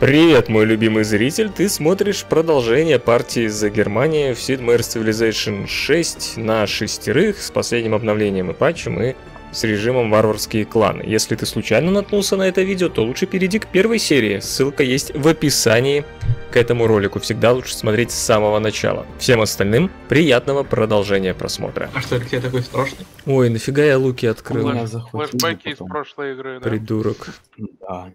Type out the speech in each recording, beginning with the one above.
Привет, мой любимый зритель, ты смотришь продолжение партии за Германию в Sid Meier's Civilization 6 на шестерых с последним обновлением и патчем и с режимом варварские кланы. Если ты случайно наткнулся на это видео, то лучше перейди к первой серии, ссылка есть в описании к этому ролику, всегда лучше смотреть с самого начала. Всем остальным приятного продолжения просмотра. А что, это тебе такой страшный? Ой, нафига я луки открыл? Флэшбэки из прошлой игры, да? Придурок. Да.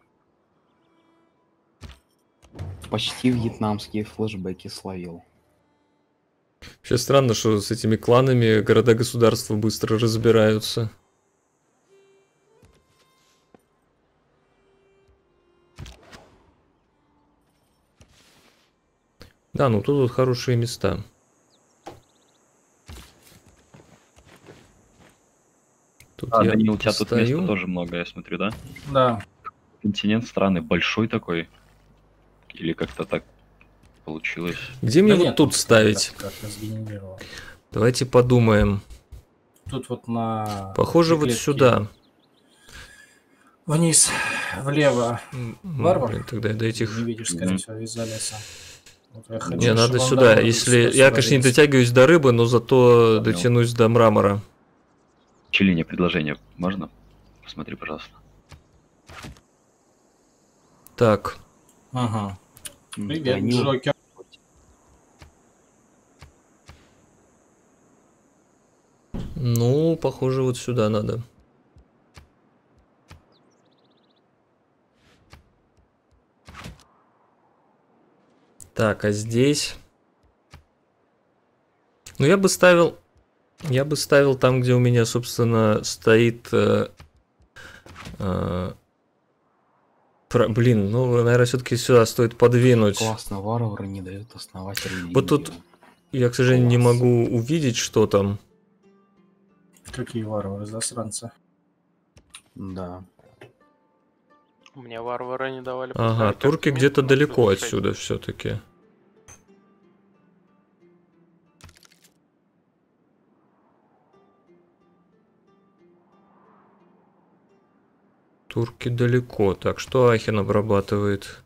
Почти вьетнамские флешбеки словил. Вообще странно, что с этими кланами города-государства быстро разбираются. Да, ну тут вот хорошие места. Тут я Данил, у тебя тут стою. места тоже много, я смотрю, да? Да. Континент странный, большой такой. Или как-то так получилось. Где мне Да вот нет, тут ставить? Как я сгенерировал. Давайте подумаем. Тут вот на... Похоже, вот клетке сюда. Вниз, влево. Варвар? Блин, тогда до этих... Не видишь, скорее всего, из-за леса. Вот я хочу, Не, надо чтобы он сюда. давал Если сюда я, конечно, не вниз. дотягиваюсь до рыбы, но зато Понял. дотянусь до мрамора. Челине предложение можно? Посмотри, пожалуйста. Так. Ага. Привет, Данил, Джокер. Ну, похоже, вот сюда надо. Так, а здесь... Ну, я бы ставил там, где у меня, собственно, стоит... Блин, ну, наверное, все-таки сюда стоит подвинуть. классно, варвары не дают основать религию. Вот тут я, к сожалению, не Класс. могу увидеть, что там. Какие варвары, засранцы. Да. Мне варвары не давали Ага, поставить турки артемид, где-то но далеко тут шесть. отсюда все-таки. Турки далеко. Так, что Ахен обрабатывает?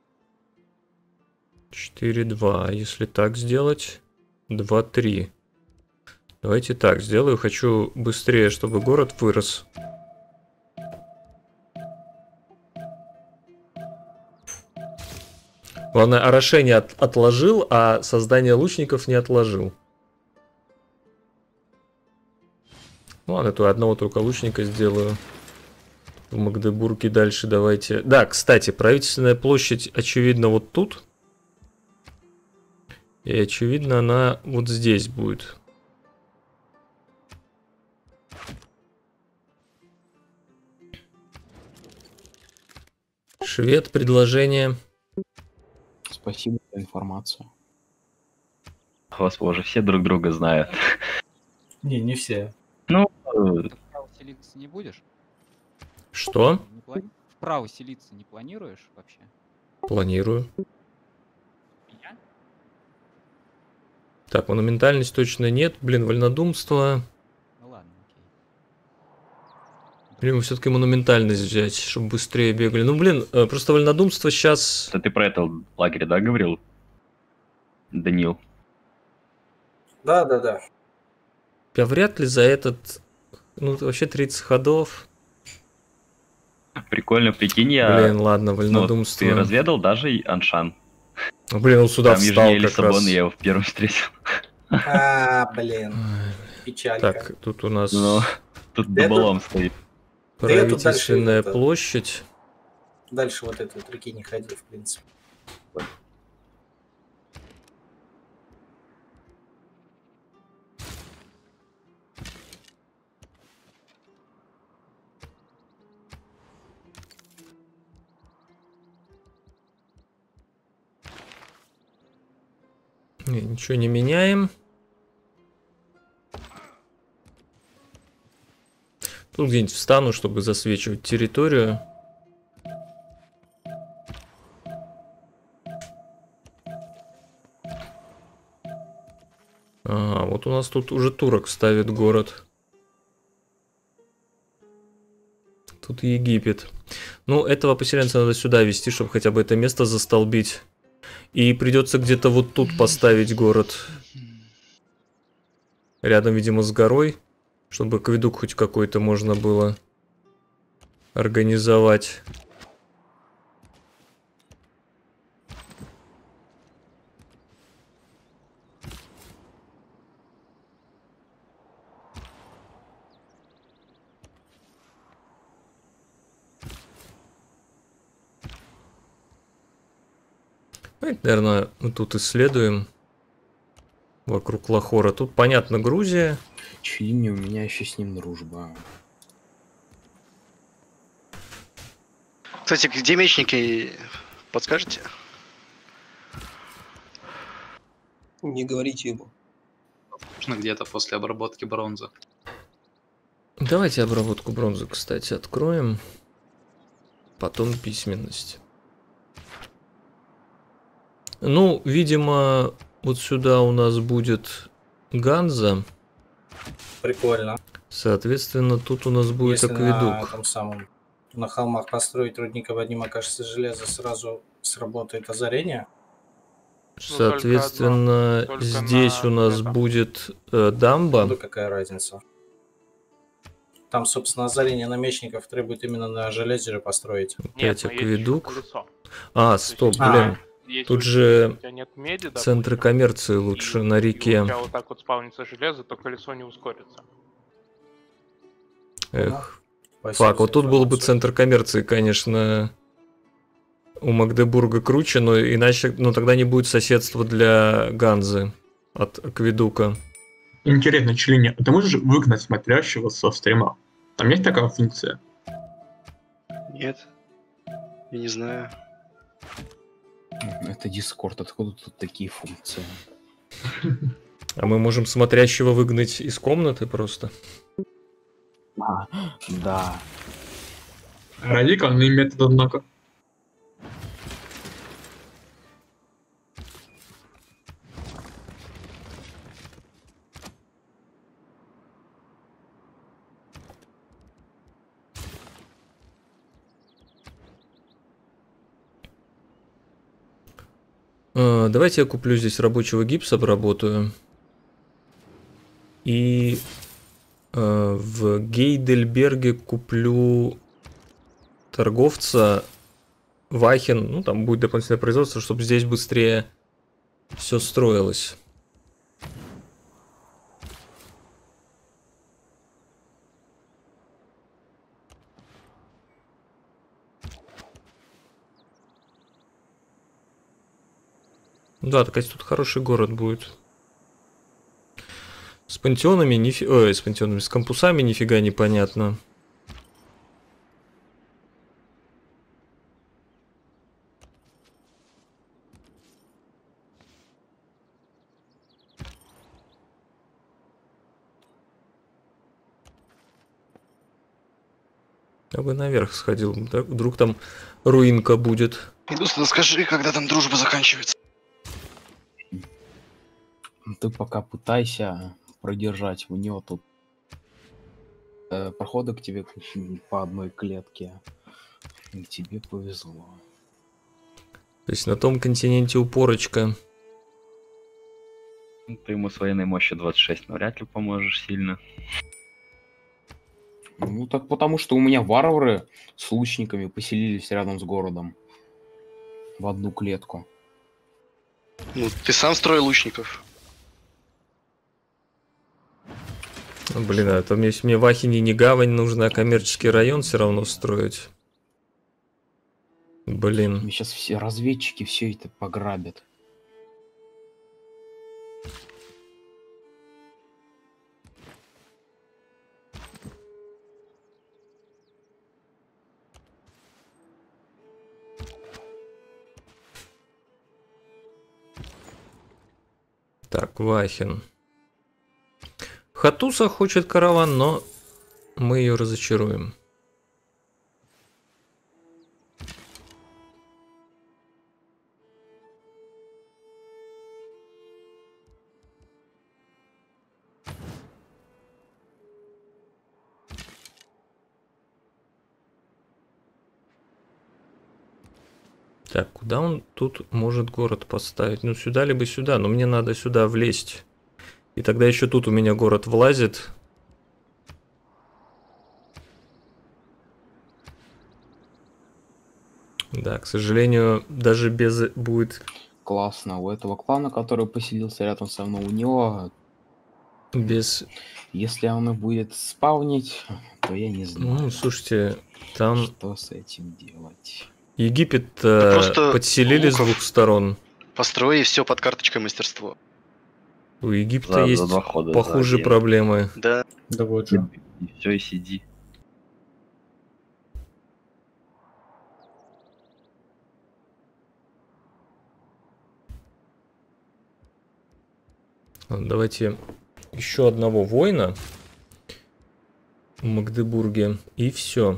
4-2. Если так сделать, 2-3. Давайте так сделаю. Хочу быстрее, чтобы город вырос. Главное, орошение отложил, а создание лучников не отложил. Ну ладно, то одного только лучника сделаю. В Магдебурге дальше давайте. Да, кстати, правительственная площадь, очевидно, вот тут. И, очевидно, она вот здесь будет. Швед, предложение. Спасибо за информацию. Господи, уже все друг друга знают. Не все. Ну, Вправо селиться не будешь? Что? Вправо селиться не планируешь вообще? Планирую. Я? Так, монументальность точно нет. Блин, вольнодумство. Ну ладно, окей. Блин, все-таки монументальность взять, чтобы быстрее бегали. Ну, блин, просто вольнодумство сейчас... это ты про это лагерь, да, говорил? Данил. Да. Я вряд ли за этот... Ну, вообще 30 ходов. Прикольно, прикинь, я... Блин, ладно, Ну, вольнодумство. ты разведал даже и Аншан. Ну, блин, он сюда Там встал южнее как Лиссабона, раз. я его в первом встретил. Блин. Печалька. Так, тут у нас Ну, тут Это- дуболом стоит. Да я тут правительственная дальше это- площадь. Дальше вот этой реки не ходил, в принципе. Не, ничего не меняем. Тут где-нибудь встану, чтобы засвечивать территорию. Ага, вот у нас тут уже турок ставит город. Тут Египет. Ну, этого поселенца надо сюда везти, чтобы хотя бы это место застолбить. И придется где-то вот тут поставить город. Рядом, видимо, с горой. Чтобы акведук хоть какой-то можно было организовать. Давайте, наверное, мы тут исследуем вокруг Лахора. Тут, понятно, Грузия. Чили, у меня еще с ним дружба. Кстати, где мечники, подскажете? Не говорите ему. Нужно где-то после обработки бронзы. Давайте обработку бронзы, кстати, откроем. Потом письменность. Ну, видимо, вот сюда у нас будет Ганза. Прикольно. Соответственно, тут у нас будет Если акведук. на холмах построить рудников одним окажется железо, сразу сработает озарение. Соответственно, только здесь на у нас это. будет дамба. Да какая разница. Там, собственно, озарение на мечников требует именно на железе же построить. Опять но есть ещё акведук. колесо. А, стоп, А, блин. Если Тут у же тебя нет меди, центры допустим, коммерции лучше на и у реке. тебя вот так вот спавнится железо, то колесо не ускорится. Эх. Спасибо Фак, вот за тут был бы информацию. центр коммерции, конечно, у Магдебурга круче, но иначе, но тогда не будет соседства для Ганзы от акведука. Интересно, Челине, а ты можешь выгнать смотрящего со стрима? Там есть такая функция? Нет. Я не знаю. Это Discord, откуда тут такие функции? А мы можем смотрящего выгнать из комнаты просто. А, да. Радикальный метод, однако. Давайте я куплю здесь рабочего гипса, обработаю. И в Гейдельберге куплю торговца Вахен. Ну, там будет дополнительное производство, чтобы здесь быстрее все строилось. Да, так тут хороший город будет. С пантеонами Ой, с пантеонами, с кампусами нифига непонятно. Я бы наверх сходил, да? Вдруг там руинка будет. Индус, скажи, когда там дружба заканчивается. Ты пока пытайся продержать у него тут проходы к тебе по одной клетке. И тебе повезло. То есть на том континенте упорочка. Ты ему с военной мощью 26 навряд ли поможешь сильно. Ну так потому что у меня варвары с лучниками поселились рядом с городом. В одну клетку. Ну, ты сам строил лучников. Блин, а то мне в Ахине не гавань нужно, а коммерческий район все равно строить. Блин. Мне сейчас все разведчики все это пограбят. Так, Вахин. Хатуса хочет караван, но мы ее разочаруем. Так, куда он тут может город поставить? Ну, сюда либо сюда, но мне надо сюда влезть. И тогда еще тут у меня город влазит. Да, к сожалению, даже без будет... Классно. У этого клана, который поселился рядом со мной, у него... Без... Если он и будет спавнить, то я не знаю. Ну, слушайте, там... Что с этим делать? Египет просто подселили с луков. двух сторон. Построй все под карточкой мастерство. У Египта За есть 2 хода, похуже за один. проблемы. Да. Да вот же. И все, и сиди. Ладно, давайте еще одного воина в Магдебурге, и все.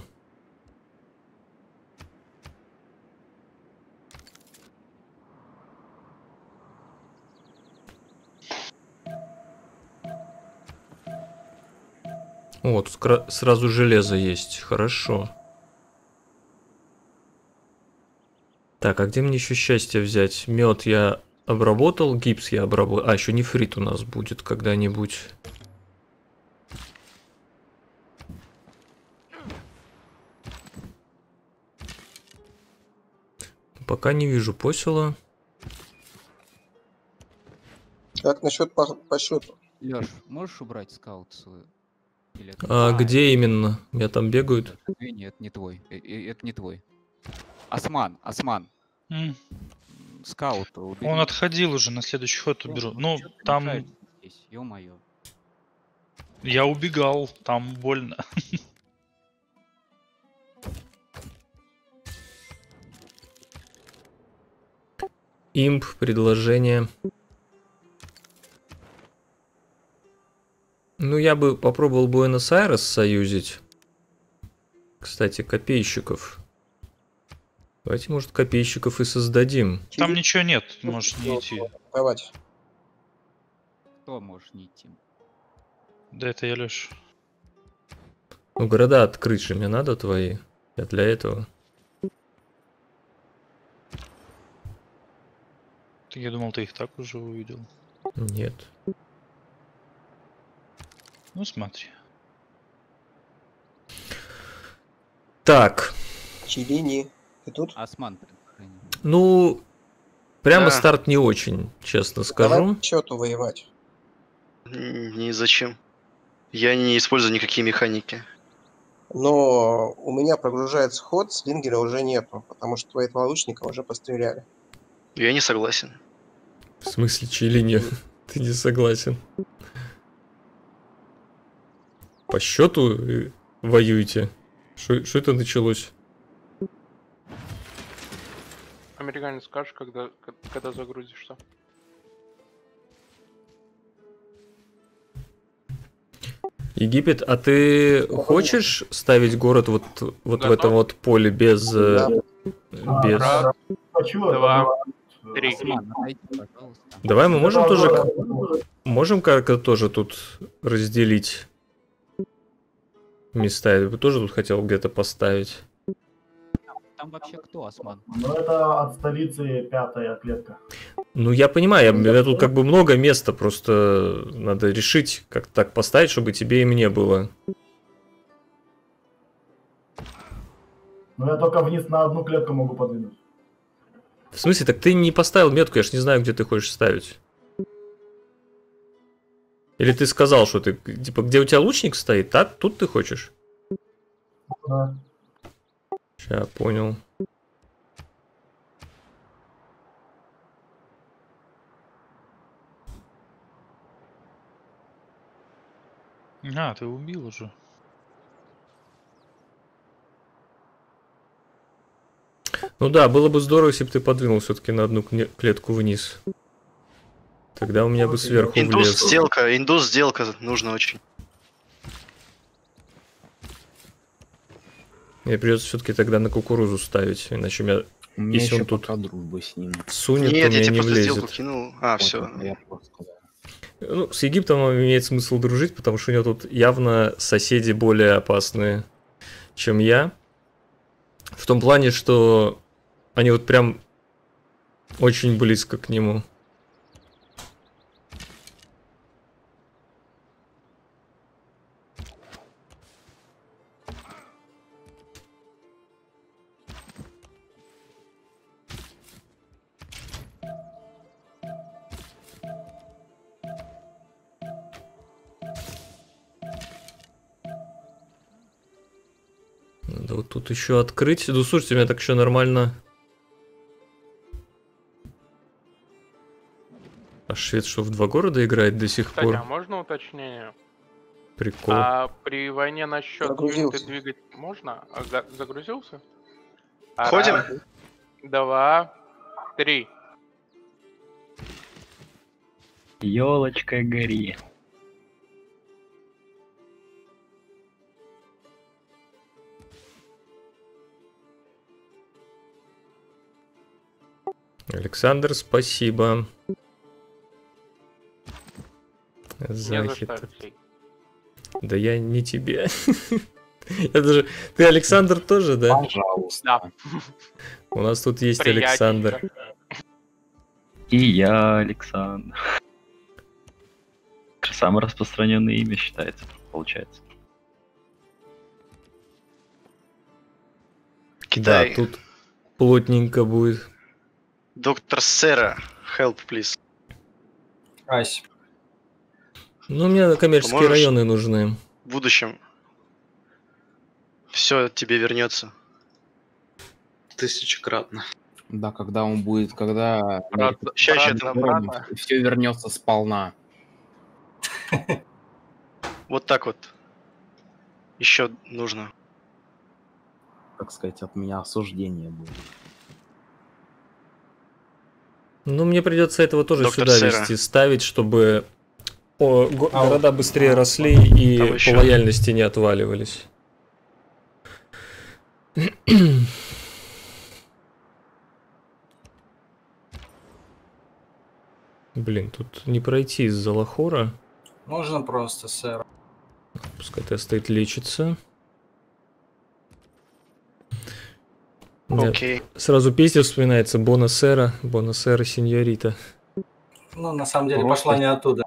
О, тут сразу железо есть, хорошо. Так, а где мне еще счастье взять? Мед я обработал, гипс я обработал. А, еще нефрит у нас будет когда-нибудь. Пока не вижу посела. Как насчет по счету? Лёш, можешь убрать скаут свою? Или это- А где именно? Меня там бегают. Нет, не твой. Это не твой. Осман. Скаут. убери. Он отходил уже, на следующий ход уберу. Ну, Чё ты там мешаешь здесь? Ё-моё. я убегал, там больно. Имп, предложение. Ну, я бы попробовал Буэнос-Айрес союзить. Кстати, копейщиков. Давайте, может, копейщиков и создадим. Там ничего нет, можешь не идти. Давайте. Кто может не идти? Да это я, Лёш. Ну, города открыть же мне надо твои. Я для этого. Я думал, ты их так уже увидел. Нет. Ну, смотри. Так. Челини. Ты тут? Осман предложение. Ну, прямо Да. старт не очень, честно Давай скажу. по счету воевать. Ни зачем. Я не использую никакие механики. Но у меня прогружается ход, слингера уже нету, потому что твои два лучника уже постреляли. Я не согласен. В смысле, чили не? Ты не согласен. По счету воюете? Что это началось? Американец, скажешь, когда загрузишься? Египет, а ты хочешь ставить город вот в Готов. этом вот поле без... без... Раз, два, три. Осман, отойди, пожалуйста. Давай мы можем тоже... Можем как-то тоже тут разделить места? Я бы тоже тут хотел где-то поставить. Там вообще кто, Осман? Ну, это от столицы 5-я клетка. Ну, я понимаю, у меня тут как бы много места, просто надо решить, как так поставить, чтобы тебе и мне было. Ну, я только вниз на одну клетку могу подвинуть. В смысле, так ты не поставил метку, я ж не знаю, где ты хочешь ставить. Или ты сказал, что ты, типа, где у тебя лучник стоит, так, тут ты хочешь? Да. Ща, понял. А, ты убил уже. Ну да, было бы здорово, если бы ты подвинул все-таки на одну клетку вниз. Тогда у меня бы сверху влез. Индус сделка нужно очень. Мне придется все-таки тогда на кукурузу ставить, иначе меня, У меня если еще он тут пока дружба с ним. сунет, Нет, то я меня тебе не просто сделку влезет. кинул. А, Вот все. это я просто сказал. Ну, с Египтом имеет смысл дружить, потому что у него тут явно соседи более опасные, чем я. В том плане, что они вот прям очень близко к нему. Надо вот тут еще открыть. Ну, слушайте, у меня так еще нормально. А швед что, в 2 города играет до сих Кстати, пор? а можно уточнение? Прикол. А при войне на счет Загрузился. юниты двигать можно? Загрузился? Ходим? Раз, 2, 3. Ёлочка гори. Александр, спасибо. Не за Захит. что, Алексей. Да я не тебе. Я даже... Ты Александр тоже, да? Пожалуйста. Да. У нас тут есть Александр. И я, Александр. Самое распространенное имя считается, получается. Китай. Да, тут плотненько будет. Доктор Сера, help, please. Ась. Ну, мне коммерческие Поможешь? районы нужны. В будущем все тебе вернется. Тысячекратно. Да, когда он будет, когда Ща, все вернется сполна. Вот так вот. Еще нужно. Так сказать, от меня осуждение будет. Ну, мне придется этого тоже Доктор сюда Сера. вести, ставить, чтобы города быстрее росли Там и по еще. лояльности не отваливались. Блин, тут не пройти из-за лохора. Можно просто, сэр. Пускай тест лечится. Мне Окей. сразу песня вспоминается. Бонасера, сеньорита. Ну, на самом деле, Просто- пошла не оттуда.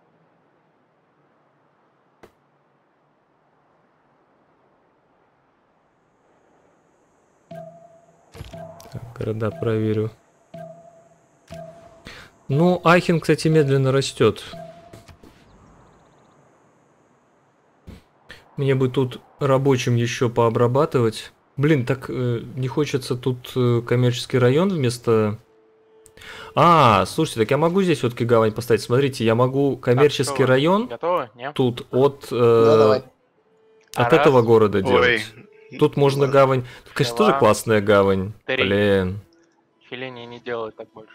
Так, города проверю. Ну, Ахен, кстати, медленно растет. Мне бы тут рабочим еще пообрабатывать. Блин, так не хочется тут коммерческий район вместо... А, слушайте, так я могу здесь все-таки гавань поставить. Смотрите, я могу коммерческий что вы, район Готовы? Нет? тут от, Да, давай. от Раз. этого города Ой. делать. Тут можно гавань. Тут, конечно, тоже Два. классная гавань. 3. Блин. Филини не делает так больше.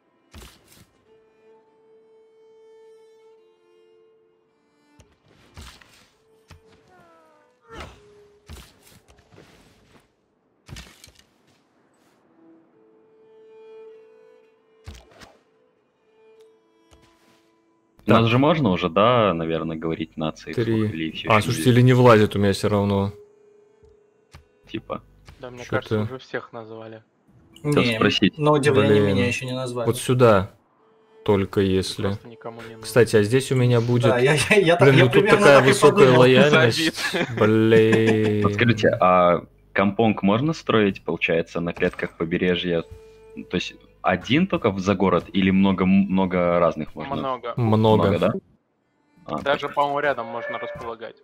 У нас же можно уже, да, наверное, говорить нации вслух 3. или всё А, еще слушайте, нельзя? или не влазит у меня все равно. Типа, Да, мне Чё кажется, ты? уже всех назвали. хотел Не, спросить. на удивление Блин. меня еще не назвали. Вот сюда. Только если. Просто никому не нужно. Кстати, а здесь у меня будет... Да, я Блин, ну тут примерно такая так и высокая подумал. лояльность. Блин. Подскажите, а компонг можно строить, получается, на клетках побережья? То есть один только за город или много разных можно? Много. Много. да? А, Даже, по-моему, рядом можно располагать.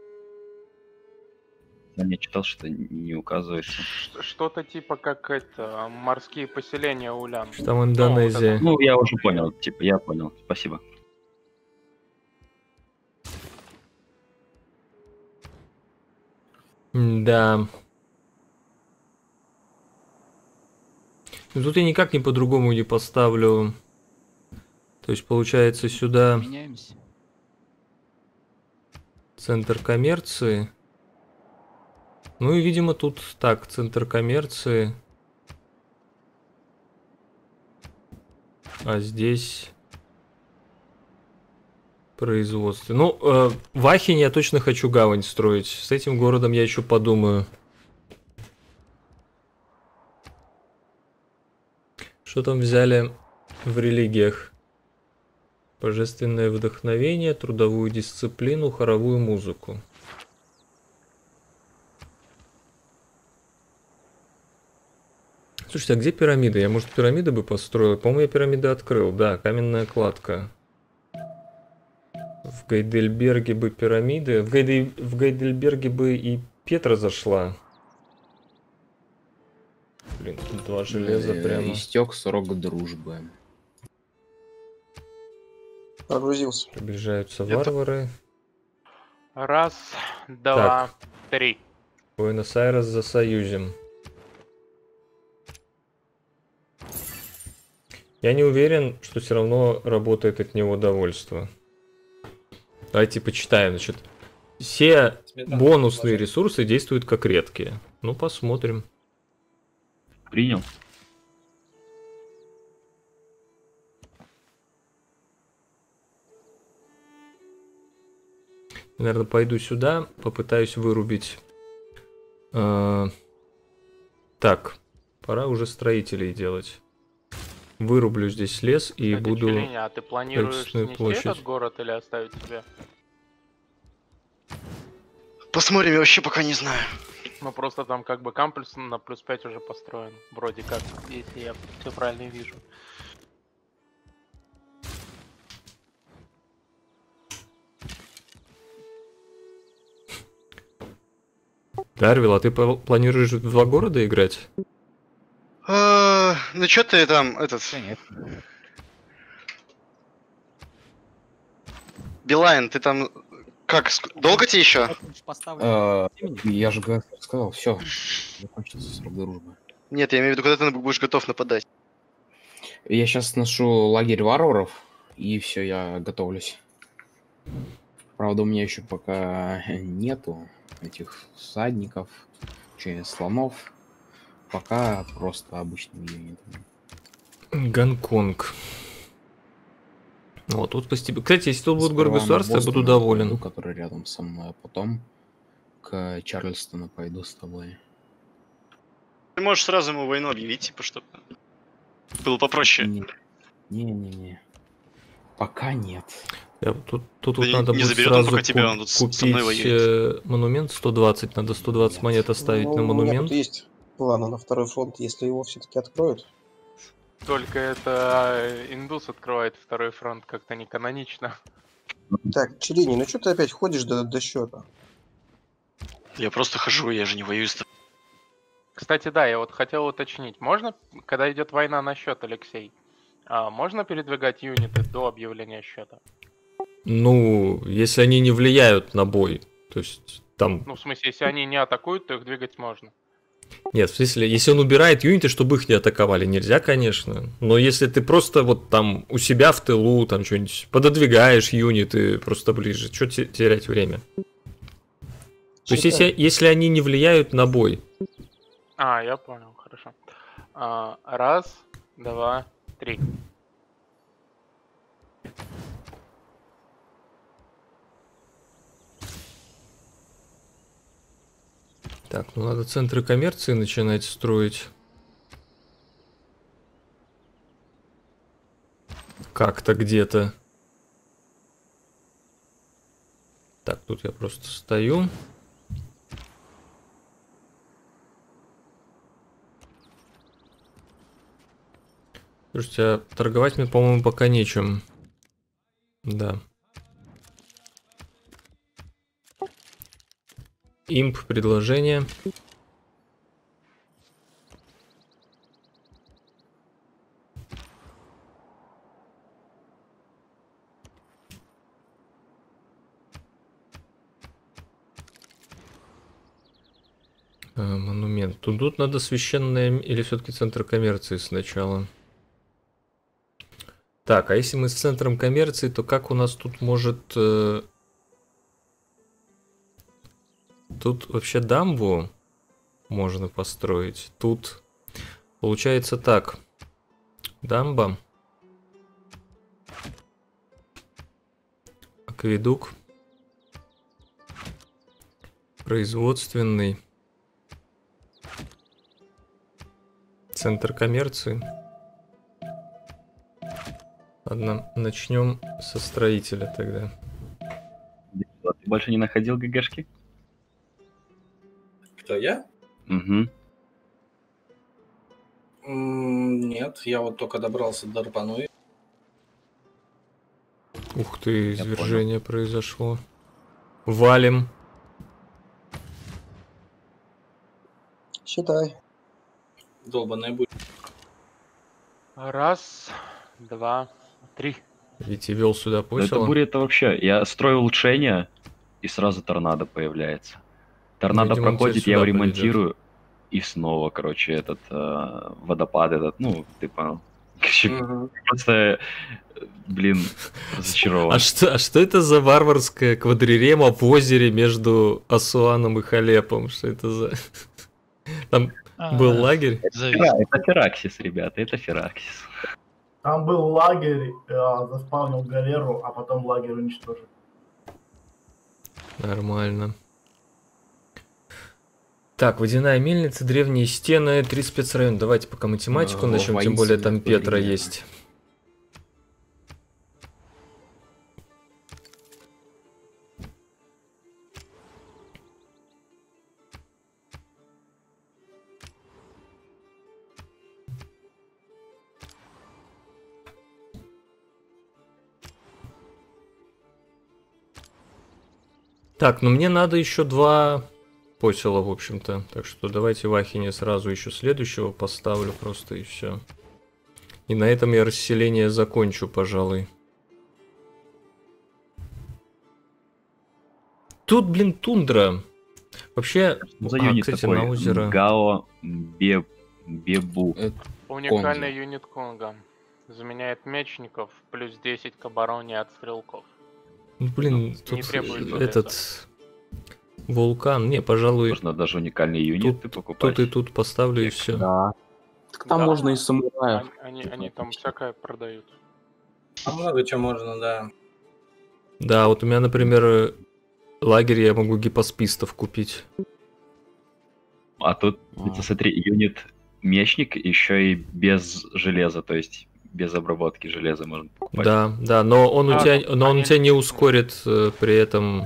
я не читал, что не указывается. Что-то типа как это, морские поселения улян. Что там Индонезия? Ну, я уже понял, типа, я понял. Спасибо. Да. Ну, тут я никак не по-другому не поставлю. То есть, получается, сюда Меняемся. центр коммерции. Ну и, видимо, тут так, центр коммерции. А здесь производство. Ну, в Ахене я точно хочу гавань строить. С этим городом я еще подумаю. Что там взяли в религиях? Божественное вдохновение, трудовую дисциплину, хоровую музыку. Слушайте, а где пирамиды? Я, может, пирамиды бы построил? По-моему, я пирамиды открыл. Да, каменная кладка. В Гейдельберге бы пирамиды. В Гейдельберге бы и Петра зашла. Блин, тут 2 железа прямо. Истек срок дружбы. Прогрузился. Приближаются варвары. Раз, два, три. Буэнос-Айрес за союзем. Я не уверен, что все равно работает от него довольство. Давайте почитаем. Значит, все бонусные ресурсы действуют как редкие. Ну, посмотрим. Принял. Наверное, пойду сюда, попытаюсь вырубить. Так, пора уже строителей делать. Вырублю здесь лес и Кстати, буду... Челиня, а ты планируешь правительственную снести площадь. этот город или оставить себе? Посмотрим, я вообще пока не знаю. Ну просто там как бы кампус на плюс 5 уже построен. Вроде как, если я все правильно вижу. Дарвил, а ты планируешь в 2 города играть? Ну чё ты там, этот... Билайн, ты там... Как, долго тебе еще? Я же сказал, все. Закончился срок дружбы. Нет, я имею в виду, когда ты будешь готов нападать. Я сейчас ношу лагерь варваров, и все, я готовлюсь. Правда, у меня еще пока нету этих всадников, слонов. Пока просто обычный юнит. Гонконг. Вот, тут постепенно. Кстати, если тут будет город-государство, я буду доволен. Который рядом со мной, а потом к Чарльстону пойду с тобой. Ты можешь сразу ему войну объявить, типа, чтобы было попроще. Не-не-не. Пока нет. Тут Да надо не будет заберет он сразу пока тебя, он тут со мной купить воюет. монумент 120. Надо 120 монет оставить на У меня монумент. тут есть планы на второй фронт, если его все-таки откроют. Только это индус открывает второй фронт, как-то не канонично. Так, Челини, ну что ты опять ходишь до счета? Я просто хожу, я же не воюю с тобой. Кстати, да, я вот хотел уточнить. Можно, когда идет война на счет, Алексей, можно передвигать юниты до объявления счета? Ну, если они не влияют на бой. То есть там... Ну, в смысле, если они не атакуют, то их двигать можно. Нет, в смысле, если он убирает юниты, чтобы их не атаковали, нельзя, конечно. Но если ты просто вот там у себя в тылу, там что-нибудь пододвигаешь юниты просто ближе, что терять время? То есть, если они не влияют на бой. Я понял, хорошо. Раз, два, три. Так, ну надо центры коммерции начинать строить. Как-то где-то. Так, тут я просто стою. Слушайте, а торговать мне, по-моему, пока нечем. Да. Имп предложение. Монумент. Тут надо священное или все-таки центр коммерции сначала? Так, а если мы с центром коммерции, то как у нас тут может... Тут вообще дамбу можно построить. Тут получается так. Дамба. Акведук. Производственный. Центр коммерции. Ладно, начнем со строителя тогда. Ты больше не находил ГГшки? Кто, я? Угу. Нет, я вот только добрался до Рапануи. Ух ты, извержение произошло. Валим. Считай. Долбаная будет. Раз, два, три. Ведь и вел сюда Да это посела. буря, это вообще... Я строю улучшение, и сразу торнадо появляется. Торнадо Видимо, он проходит, теперь я его сюда ремонтирую, и снова, короче, этот водопад этот, ну, ты понял. Короче, просто, блин, разочарован. А что это за варварская квадрирема в озере между Асуаном и Халепом? Что это за... Там был лагерь? Это Фераксис, ребята, это Фераксис. Там был лагерь, заспавнил галеру, а потом лагерь уничтожил. Нормально. Так, водяная мельница, древние стены, 3 спецрайона. Давайте пока математику начнем, тем более там Петра есть. Так, ну мне надо еще 2 посела, в общем-то. Так что давайте в Ахине сразу еще следующего поставлю просто и все. И на этом я расселение закончу, пожалуй. Тут, блин, тундра. Вообще, Кстати, на озеро. Гао Бебу. Уникальный юнит Конга. Заменяет мечников, плюс 10 к обороне от стрелков. Ну, блин, Не тут требует этот вулкан. Не, пожалуй. Можно даже уникальный юнит покупать. Тут и тут поставлю и все. Да. Так там Да. можно и самураев. Они там всякое продают. А много чего можно, да. Да, вот у меня, например, лагерь я могу гипоспистов купить. А тут, смотри, юнит мечник еще и без железа, то есть без обработки железа можно покупать. Да, да, но он у тебя не ускорит при этом.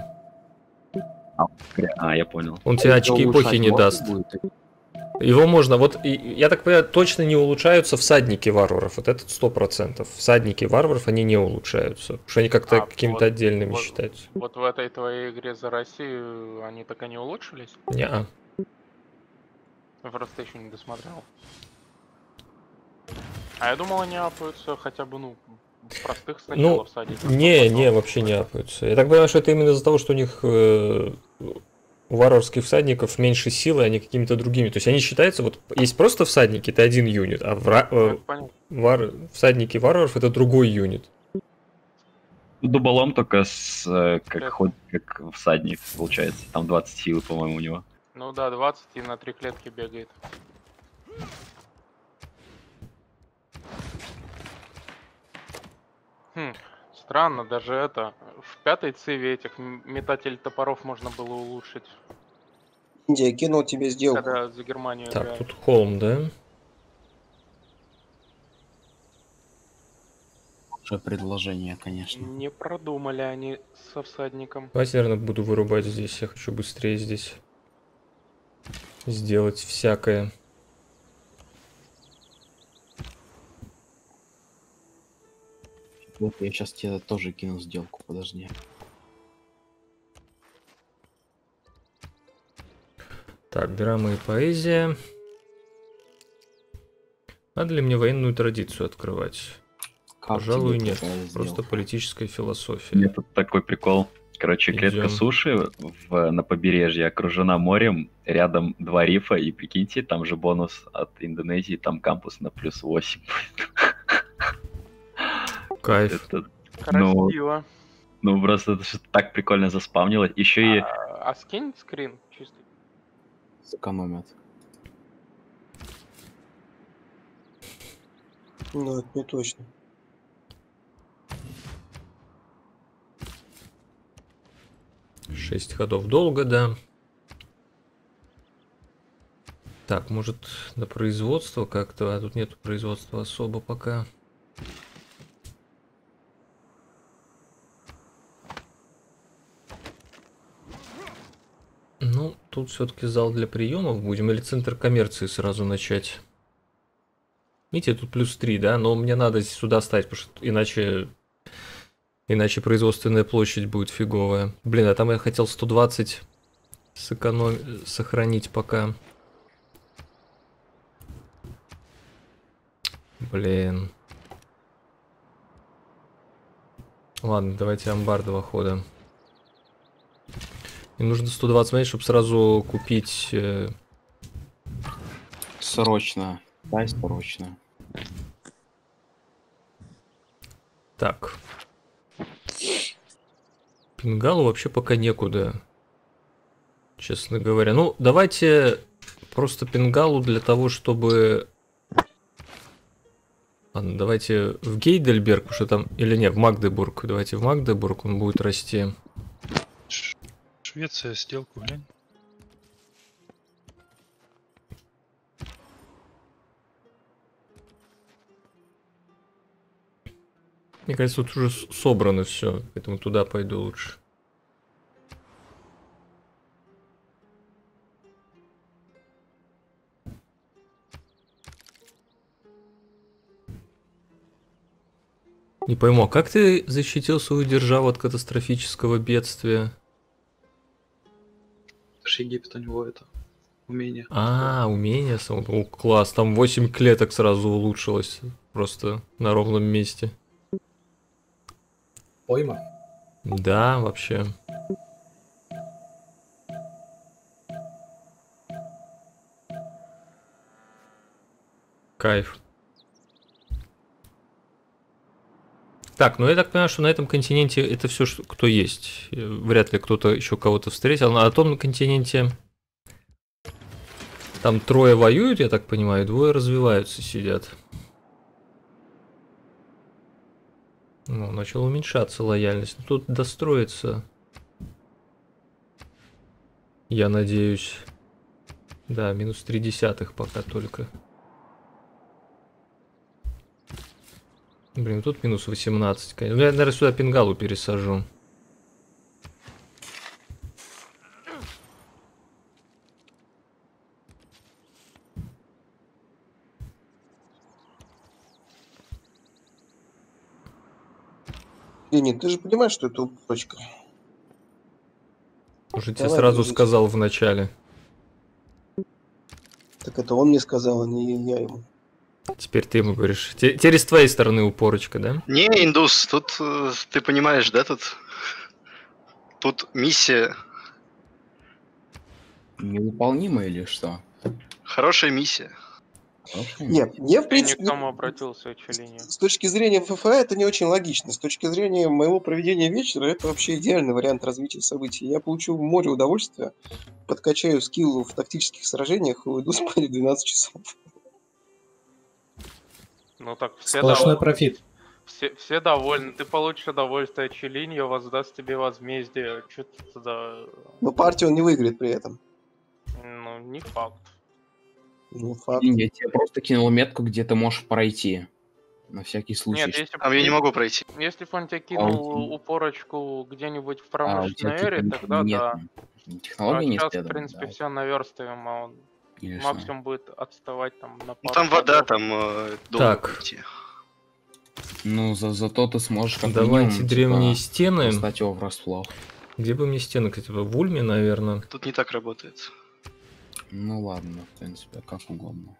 Я понял. Он тебе очки эпохи не даст. Его можно, вот, я так понимаю, точно не улучшаются всадники варваров. Вот этот 100%. Всадники варваров, они не улучшаются. Потому что они как-то какими-то отдельными считаются. Вот в этой твоей игре за Россию они так и не улучшились? Не-а. Я просто еще не досмотрел. А я думал, они апаются хотя бы, ну, простых сначала всадников. Не, вообще не апаются. Я так понимаю, что это именно из-за того, что у них у варварских всадников меньше силы, они какими-то другими. То есть они считаются, вот есть просто всадники, это один юнит, а всадники варваров это другой юнит. Дуболом только как всадник, получается. Там 20 силы, по-моему, у него. Ну да, 20 и на 3 клетки бегает. Странно, даже это. В 5-й циве этих метатель топоров можно было улучшить. Индия, кинул тебе сделку. Когда за Германию Так, играли. тут холм, да? Уже предложение, конечно. Не продумали они со всадником. Давайте, наверное, буду вырубать здесь. Я хочу быстрее здесь сделать всякое. Вот я сейчас тебе тоже кину сделку, подожди. Так, драма и поэзия. Надо ли мне военную традицию открывать? Как Пожалуй, тебе нет. такая Просто сделка? политическая философия. Мне тут такой прикол. Короче, клетка Идём. суши на побережье окружена морем, рядом 2 рифа, и прикиньте, там же бонус от Индонезии, там кампус на +8. Кайф. Красиво. Ну, просто это что-то так прикольно заспавнилось. Еще и... А скинь скрин чистый. Сэкономят. Ну, это не точно. Шесть ходов долго, да. Так, может, на производство как-то, а тут нету производства особо пока. тут все-таки зал для приемов будем или центр коммерции сразу начать? Видите, тут +3, да? Но мне надо сюда ставить, потому что иначе производственная площадь будет фиговая. Блин, а там я хотел 120 сохранить пока. Блин. Ладно, давайте амбар 2 хода. И нужно 120 монет, чтобы сразу купить... Срочно. Дай срочно. Так. Пингалу вообще пока некуда. Честно говоря. Ну, давайте просто пингалу для того, чтобы... Ладно, давайте в Гейдельберг, потому что там... Или нет, в Магдебург. Давайте в Магдебург, он будет расти. Швеция, сделку, глянь. Мне кажется, тут уже собрано все, поэтому туда пойду лучше. Не пойму, а как ты защитил свою державу от катастрофического бедствия? Это же Египет, у него это умение. А, умение само. О, класс, там 8 клеток сразу улучшилось. Просто на ровном месте. Пойма. Да, вообще. Кайф. Так, ну я так понимаю, что на этом континенте это все, кто есть. Вряд ли кто-то еще кого-то встретил. На том континенте там 3 воюют, я так понимаю, 2 развиваются, сидят. Ну, начал уменьшаться лояльность. Тут достроится. Я надеюсь. Да, -0,3 пока только. Блин, тут -18, конечно. Ну, я, наверное, сюда пингалу пересажу. Леонид, ты же понимаешь, что это упорочка? Уже тебе сразу сказал в начале. Так это он мне сказал, а не я ему. Теперь ты ему говоришь. Теперь с твоей стороны упорочка, да? Не, индус, тут ты понимаешь, да, тут миссия. Невыполнимо или что? Хорошая миссия. Нет, мне в принципе... Ты не к тому обратился, Челини. С точки зрения ФФА это не очень логично. С точки зрения моего проведения вечера это вообще идеальный вариант развития событий. Я получу море удовольствия, подкачаю скилл в тактических сражениях и уйду спать в 12 часов. Ну так, все Сплошной довольны. профит. Все довольны. Ты получишь удовольствие от Челини, воздаст тебе возмездие. Что ты туда... Но партию он не выиграет при этом. Ну, не факт. Ну, факт. Я тебе просто кинул метку, где ты можешь пройти. На всякий случай. Нет, если я не могу пройти. Если бы он тебе кинул упорочку где-нибудь в промышленной типа эре, тогда нет, да. технологии не сейчас, в следует, принципе, да. все наверстаем, а он Или максимум будет отставать там на пару Ну, там вода, шагов. там долго Так. идти. Ну, зато ты сможешь как Давайте минимум, древние типа, стены. застать его врасплох. Где бы мне стены, кстати, в Ульме, наверное. Тут не так работает. Ну ладно, в принципе, как угодно.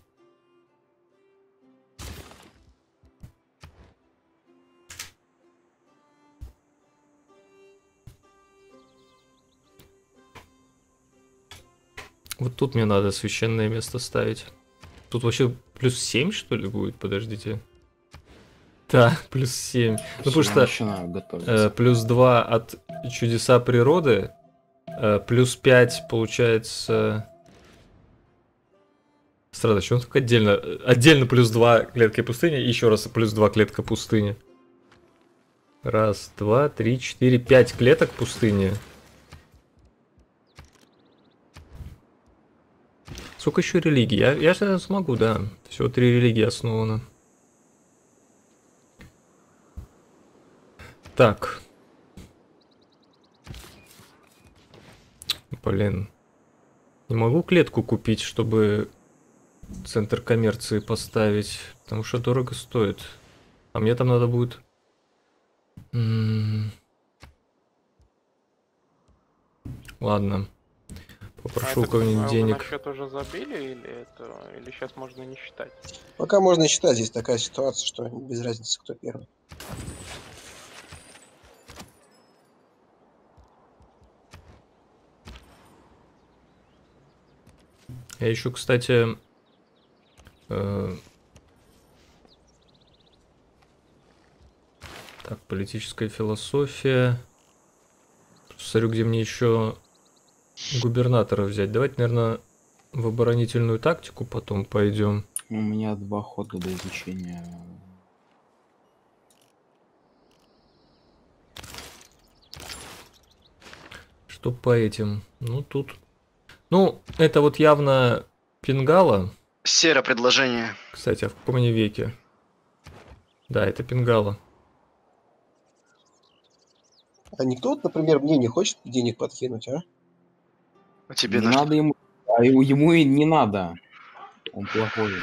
Вот тут мне надо священное место ставить. Тут вообще +7, что ли, будет? Подождите. Да, +7. Ну, потому что Начинаю готовиться. +2 от чудеса природы, +5 получается... Странно, что он только отдельно? Отдельно +2 клетка пустыни, и еще раз +2 клетка пустыни. Раз, два, три, четыре, 5 клеток пустыни. Сколько еще религий? Я же смогу, да. Всего 3 религии основано. Так. Блин. Не могу клетку купить, чтобы центр коммерции поставить, потому что дорого стоит. А мне там надо будет... Ладно. Попрошу у кого-нибудь Вы денег. на счет уже забили или сейчас можно не считать? Пока можно считать, здесь такая ситуация, что без разницы, кто первый. Я еще, кстати, так, политическая философия. Смотрю, где мне еще губернатора взять. Давайте, наверное, в оборонительную тактику потом пойдем. У меня 2 хода до изучения. Что по этим? Ну, тут... Ну, это вот явно Пингала. Сера предложение. Кстати, а в каком они веке? Да, это Пингала. А никто, например, мне не хочет денег подкинуть, а? Тебе не надо ему, а ему и не надо. Он плохой.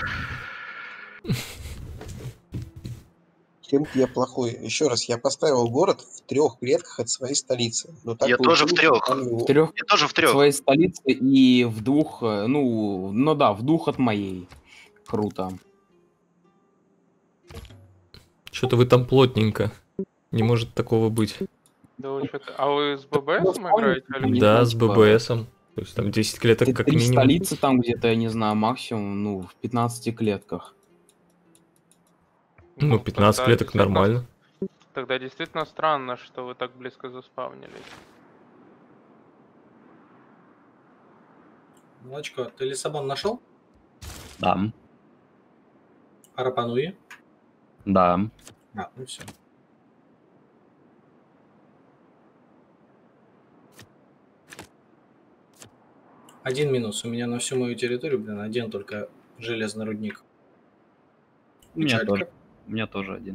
Чем я плохой? Еще раз, я поставил город в 3 клетках от своей столицы. Но так Я тоже в 3. В 3. Я тоже в 3. Своей столицы и в 2, ну да, в 2 от моей. Круто. Что-то вы там плотненько. Не может такого быть. Да вы что-то... А вы с ББСом играете? Алексей? Да, с ББСом. То есть там 10 клеток как 3 минимум. столицы там где-то, я не знаю, максимум, ну, в 15 клетках. Ну, 15 клеток нормально. Тогда действительно странно, что вы так близко заспавнились. Молочко, ты Лиссабон нашел? Да. Арапануи? Да. А, ну все. Один минус. У меня на всю мою территорию, блин, один только железный рудник. У меня Печалька. тоже. У меня тоже один.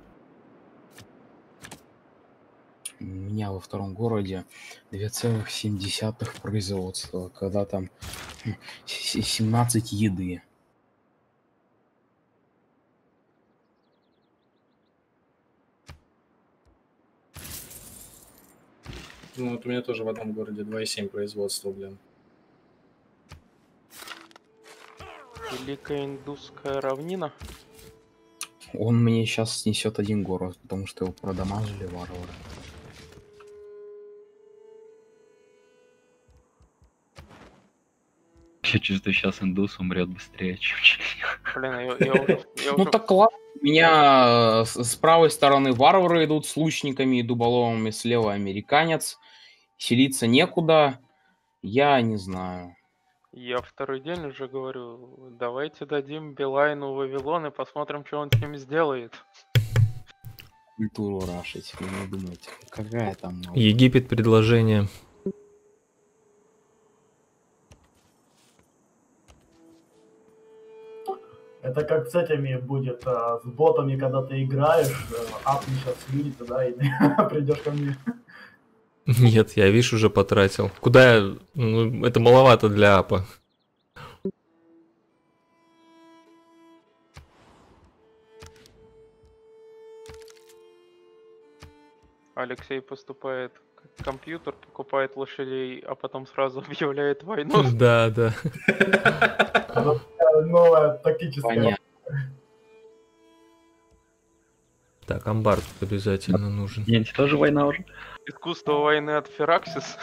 У меня во 2 городе 2,7 производства, когда там 17 еды. Ну вот у меня тоже в одном городе 2,7 производства, блин. Великая индусская равнина. Он мне сейчас снесет 1 город, потому что его продамажили варвары. Я чувствую, сейчас индус умрет быстрее, чем человек. Блин, я Ну уже... так ладно. У меня с правой стороны варвары идут с лучниками и дуболомами, слева американец. Селиться некуда. Я не знаю. Я 2-й день уже говорю, давайте дадим Билайну Вавилон и посмотрим, что он с ним сделает. Культуру рашить. Вы не думаете, какая там... Египет предложение. Это как с этими будет, с ботами, когда ты играешь, апни сейчас юниты, да, и ты придешь ко мне. Нет, я, видишь, уже потратил. Куда я... Ну, это маловато для апа. Алексей поступает как компьютер, покупает лошадей, а потом сразу объявляет войну. Да, да. Новая тактическая. Понятно. Так, амбар тут обязательно нужен. Нет, тоже война уже. Искусство войны от Фераксис.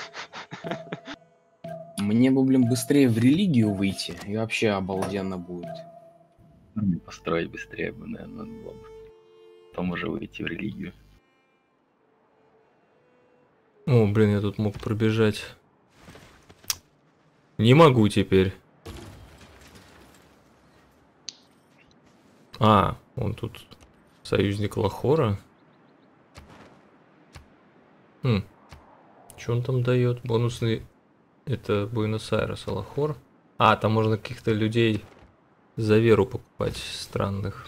Мне бы, блин, быстрее в религию выйти, и вообще обалденно будет. Построить быстрее бы, наверное, надо было бы. Потом уже выйти в религию. О, блин, я тут мог пробежать. Не могу теперь. А, он тут союзник Лахора. Что он там дает? Бонусный... Это Буэнос-Айрес, Лахор. А, там можно каких-то людей за веру покупать странных.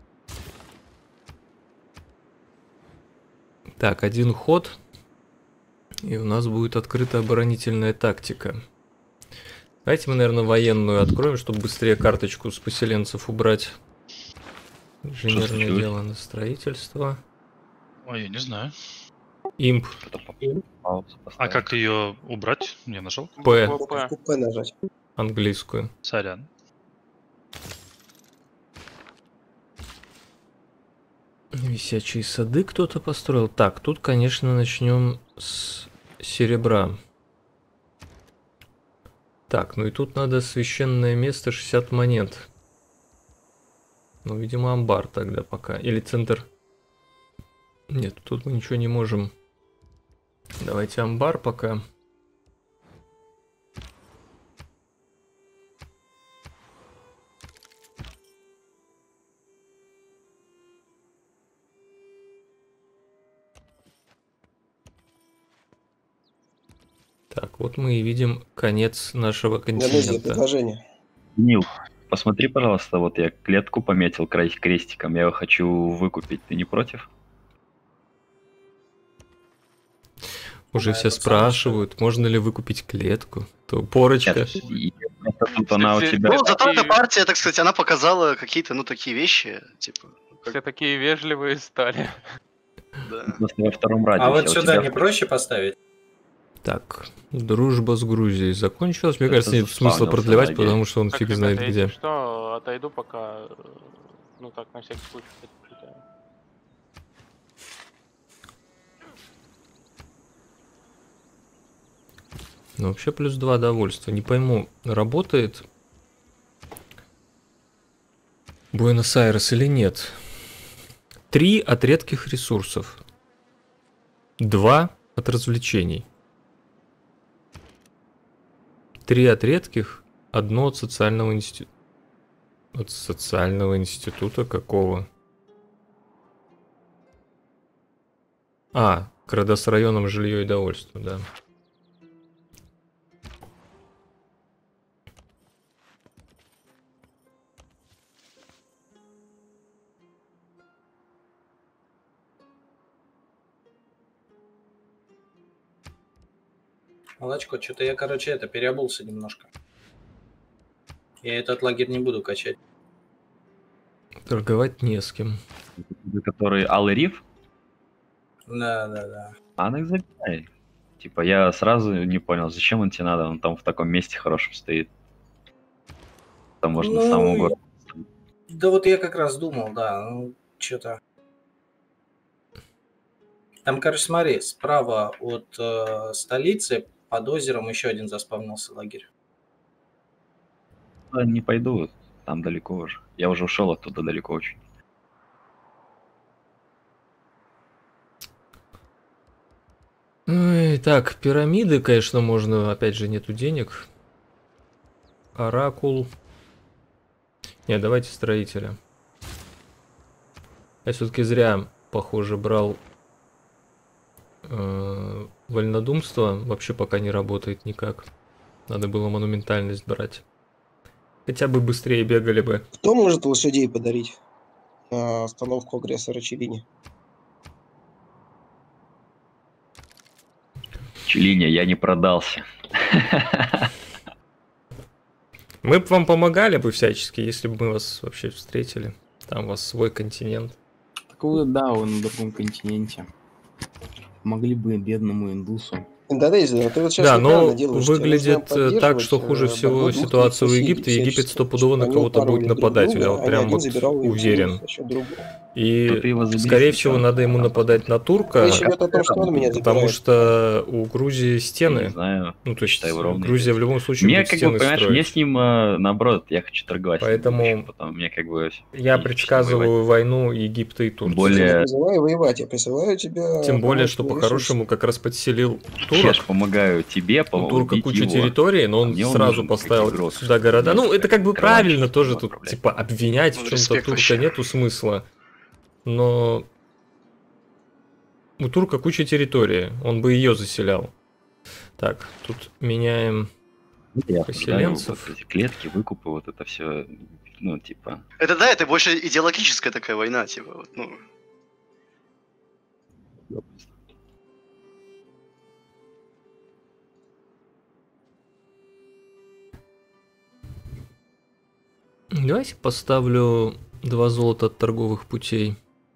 Так, 1 ход. И у нас будет открыта оборонительная тактика. Давайте мы, наверное, военную откроем, чтобы быстрее карточку с поселенцев убрать. Инженерное дело на строительство. Ой, я не знаю. Имп. А как ее убрать? Я нажал? П. П нажать. Английскую. Сорян. Висячие сады кто-то построил. Так, тут, конечно, начнем с серебра. Так, ну и тут надо священное место 60 монет. Ну, видимо, амбар тогда пока. Или центр. Нет, тут мы ничего не можем. Давайте амбар пока. Так, вот мы и видим конец нашего континента. Предложение. Нил, посмотри, пожалуйста, вот я клетку пометил крестиком, я его хочу выкупить, ты не против? Уже все спрашивают, можно ли выкупить клетку. То порочка. Тут она у тебя... Ну, зато эта партия, так сказать, она показала какие-то, ну, такие вещи, типа... Все такие вежливые стали. Да. Во втором радиусе. А вот у сюда тебя- не проще поставить? Так, дружба с Грузией закончилась. Мне Это кажется, нет смысла заспавнился продлевать, лагерь. потому что он Так, фиг ребята, знает если где. что, отойду пока, ну так, на всякий случай, хоть почитаю. Ну, вообще плюс 2 довольства. Не пойму, работает Буэнос-Айрес или нет. 3 от редких ресурсов. 2 от развлечений. 3 от редких, 1 от социального института. От социального института какого? А, города с районом жилье и довольство, да. Молочко, что-то я, короче, переобулся немножко. Я этот лагерь не буду качать. Торговать не с кем. Который Алый Риф? Да. А ну их забирай. Типа, я сразу не понял, зачем он тебе надо, он там в таком месте хорошем стоит. Там можно Ну, самому городу. Да вот я как раз думал, да, ну, что-то... Там, короче, смотри, справа от столицы под озером еще один заспавнился лагерь. Не пойду, там далеко уже. Я уже ушел оттуда далеко очень. Ой, так, пирамиды, конечно, можно, опять же, нету денег. Оракул. Не, давайте строителя. Я все-таки зря, похоже, брал вольнодумство. Вообще пока не работает никак. Надо было монументальность брать. Хотя бы быстрее бегали бы. Кто может лошадей подарить на остановку агрессора Челини? Челиня, я не продался. Мы бы вам помогали бы всячески, если бы мы вас вообще встретили. Там у вас свой континент. Так вы, да, вы на другом континенте. Могли бы бедному индусу. Индонезия, ты вот сейчас Да, но неправильно делаешь. выглядит так, что хуже всего ситуация у Египта. Египет стопудово на кого-то будет нападать. Я вот прям вот уверен. И, скорее всего, надо ему нападать на турка, Речь идет о том, что он меня потому забирает. что у Грузии стены. Не знаю. Ну, то есть считаю, его ровно Грузия в любом случае мне, будет как бы, стены понимаешь, мне строить. с ним наоборот, я хочу торговать. Поэтому с ним, потом мне как бы... Я предсказываю войну Египта и Турции. Более- Я не призываю воевать, я присылаю тебя... Тем более, помочь что мне по-хорошему как раз подселил Я турок. ж помогаю тебе, У турка убить куча его. территории, но он Мне он сразу нужен поставил как игрок. сюда города. Ну, это как бы Кровать правильно сюда тоже тут, отправлять. типа, обвинять в Ну, чем-то респект турка вообще. нету смысла. Но у турка куча территории, он бы ее заселял. Так, тут меняем Я обсуждаю поселенцев. вот эти клетки, выкупы, вот это все, ну, типа... Это да, это больше идеологическая такая война, типа, вот, ну... Давайте поставлю 2 золота от торговых путей.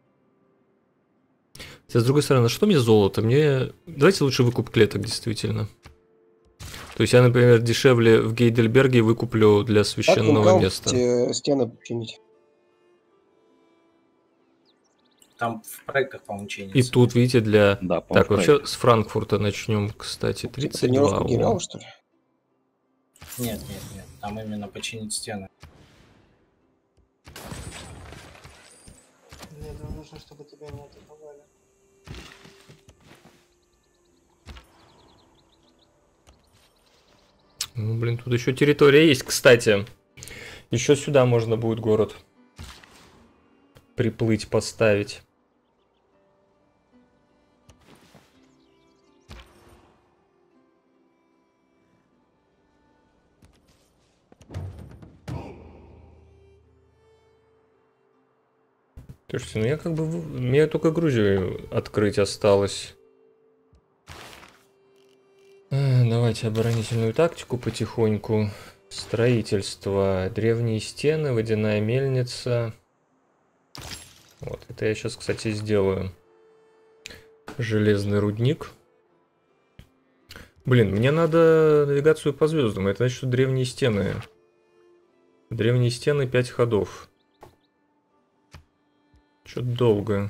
Хотя, с другой стороны, что мне золото? Давайте лучше выкуп клеток, действительно. То есть я, например, дешевле в Гейдельберге выкуплю для священного места. Стены починить. Там в проектах, по-моему, чинится. И тут, видите, для... Да, так, вообще с Франкфурта начнем, кстати. 32. Генерал, что ли? Нет. Там именно починить стены. Мне нужно, чтобы тебя не атаковали. Ну, блин, тут еще территория есть, кстати. Еще сюда можно будет город приплыть, поставить. Слушайте, ну я как бы... Мне только Грузию открыть осталось. Давайте оборонительную тактику потихоньку. Строительство. Древние стены, водяная мельница. Вот, это я сейчас, кстати, сделаю. Железный рудник. Блин, мне надо навигацию по звездам. Это значит, что древние стены. Древние стены 5 ходов. Что-то долго.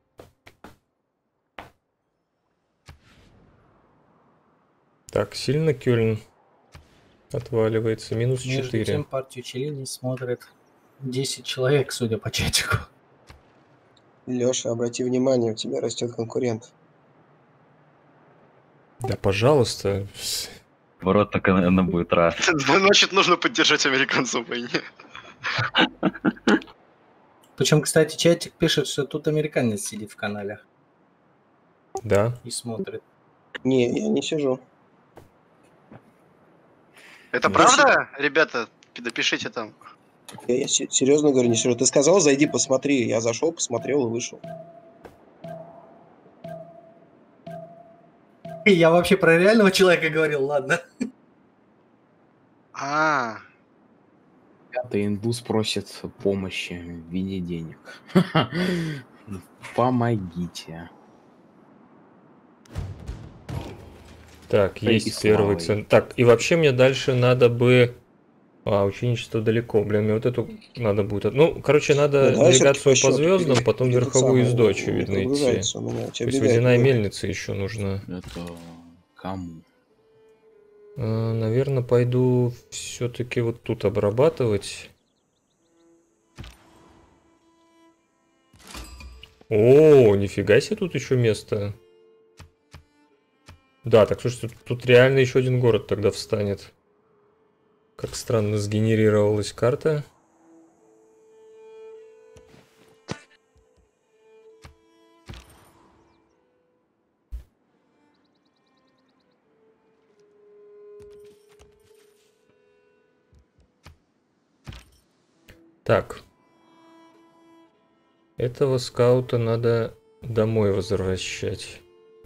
Так, сильно Кёльн отваливается. Минус 4. Между тем партию Челини смотрит 10 человек, судя по чатику. Лёша, обрати внимание, у тебя растет конкурент. Да, пожалуйста. Ворот так она будет рад. Значит, нужно поддержать американцев в войне. Причем, кстати, чатик пишет, что тут американец сидит в канале. Да. И смотрит. Не, я не сижу. Это правда, ребята? Допишите там. Я серьезно говорю, не сижу. Ты сказал, зайди, посмотри. Я зашел, посмотрел и вышел. Я вообще про реального человека говорил, ладно. Это индус просит помощи в виде денег. Помогите. Так, есть первый центр. Так, и вообще мне дальше надо бы... ученичество далеко. Блин, мне вот эту надо будет... Ну, короче, надо навигацию по звездам, потом верховую езду, очевидно, идти. То есть водяная мельница еще нужна. Это кому? Наверное, пойду все-таки вот тут обрабатывать. О, нифига себе, тут еще место. Да, так слушайте, тут реально еще один город тогда встанет. Как странно сгенерировалась карта. Так. Этого скаута надо домой возвращать.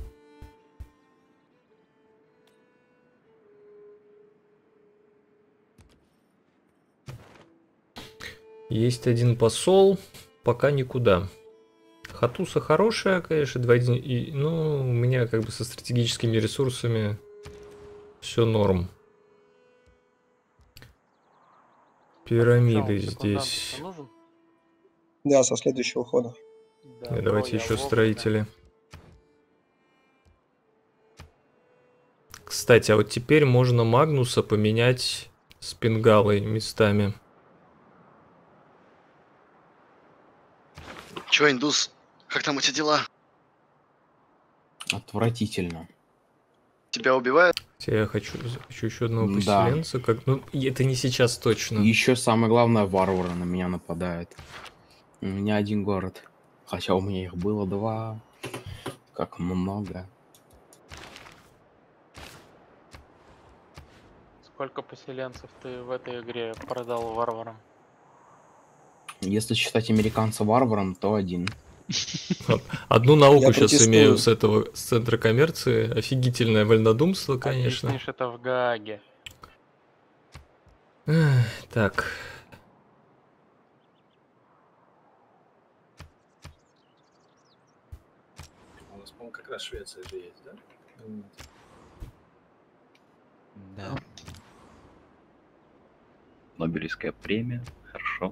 Есть один посол, пока никуда. Хатуса хорошая, конечно, 2-1, но у меня как бы со стратегическими ресурсами все норм. Пирамиды здесь. Да, со следующего хода. Да, давайте еще строители. Кстати, а вот теперь можно Магнуса поменять с Пенгалой местами. Чё, индус? Как там эти дела? Отвратительно. Тебя убивают? Я хочу еще одного поселенца. Как... Ну, это не сейчас точно. Еще самое главное, варвары на меня нападают. У меня один город. Хотя у меня их было 2. Как много. Сколько поселенцев ты в этой игре продал варварам? Если считать американца варваром, то 1. Одну науку сейчас имею с этого с центра коммерции. Офигительное вольнодумство, конечно. Объяснишь это в Гааге. Так. как раз Швеция же есть, да? Нет. Да. Нобелевская премия, хорошо.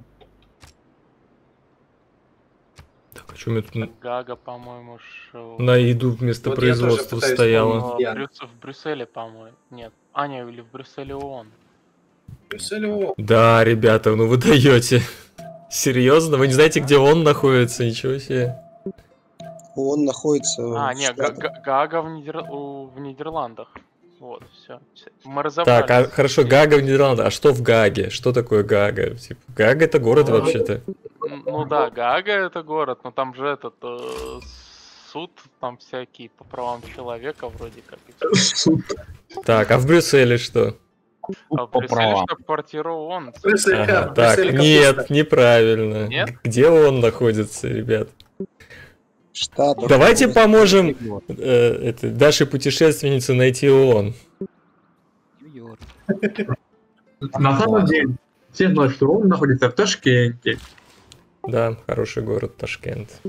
Так, а что у меня тут Гага, по-моему, шел. на еду вместо Вот я тоже производства пытаюсь стояло? вспомнить. В Брюсселе, по-моему. Нет. А, не, или в Брюсселе ООН. Брюссель. Да, ребята, ну вы даете. Серьезно? Вы не знаете, где он находится? Ничего себе. Он находится А, в не, Штатах. Гага в Нидерландах. Вот, все. Мы Так, разобрались. а хорошо, Гага в Нидерландах. А что в Гаге? Что такое Гага? Типа, Гага это город вообще-то. Ну да, Гага это город, но там же этот суд, там всякие по правам человека вроде как. Так, а в Брюсселе что? А в Брюсселе штаб-квартира ООН. Ага, так, нет, неправильно. Нет? Где он находится, ребят? Штатах. Давайте поможем Даше путешественнице найти ООН. Нью-Йорк. На самом деле, все знают, что он находится в Ташкенте. Да, хороший город Ташкент.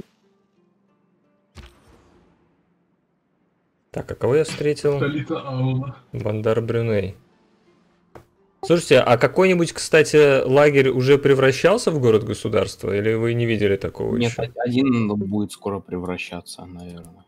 Так, а кого я встретил? Столица Аула. Бандар Брюней. Слушайте, а какой-нибудь, кстати, лагерь уже превращался в город-государство? Или вы не видели такого Нет, еще? один будет скоро превращаться, наверное.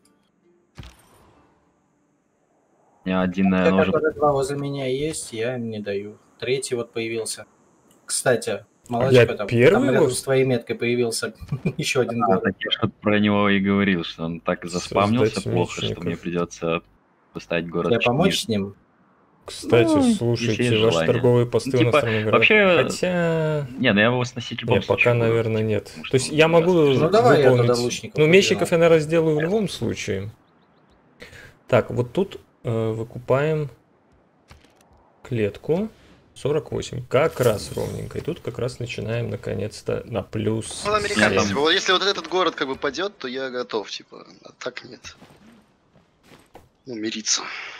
Не, один, Те, наверное, уже... которые два возле меня есть, я им не даю. Третий вот появился. Кстати, Я молодчик, там первый рядом вот? с твоей меткой появился еще один А, город. так я что-то про него и говорил, что он так заспамнился Создать плохо, что мечников. мне придется поставить город Тебе чуть помочь ниже. с ним? Кстати, Ну, если слушайте, есть ваши желание. торговые посты Ну, у типа, иностранных городов. вообще- Хотя... Не, ну я его сносить в любом Не, случае пока, буду, наверное, типа, нет. потому То есть что я могу Ну, давай я выполнить... тогда лучников Ну, мечников я, уберу. наверное, сделаю в любом случае. Так, вот тут выкупаем клетку 48. Как раз ровненько. И тут как раз начинаем, наконец-то, на плюс Ну, американцы, 7. типа, вот если вот этот город как бы падет, то я готов, типа, а так нет. Ну, мириться.